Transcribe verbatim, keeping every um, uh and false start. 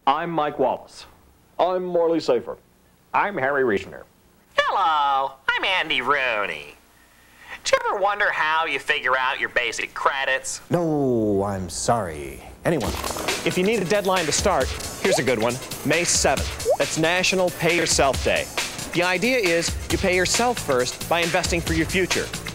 I'm Mike Wallace. I'm Morley Safer. I'm Harry Reasoner. Hello, I'm Andy Rooney. Do you ever wonder how you figure out your basic credits? No, I'm sorry. Anyone? If you need a deadline to start, here's a good one. May seventh. That's National Pay Yourself Day. The idea is you pay yourself first by investing for your future.